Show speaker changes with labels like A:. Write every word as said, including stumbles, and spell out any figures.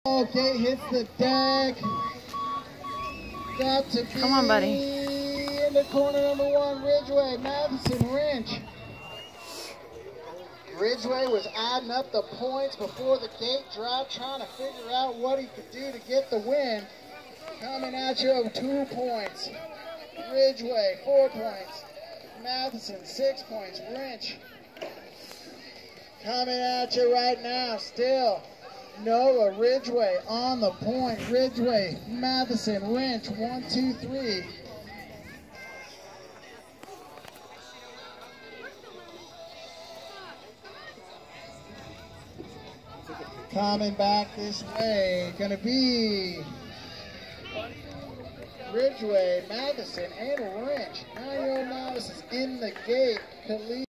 A: Okay, hits the deck. Got to be
B: Come on, buddy.
A: in the corner, number one, Ridgway, Matheson, Wrench. Ridgway was adding up the points before the gate drop, trying to figure out what he could do to get the win. Coming at you with two points. Ridgway, four points. Matheson, six points. Wrench coming at you right now still. Noah Ridgway on the point. Ridgway, Matheson, Wrench, one, two, three. Coming back this way, gonna be Ridgway, Matheson, and Wrench. Nine-year-old novices in the gate. Khalid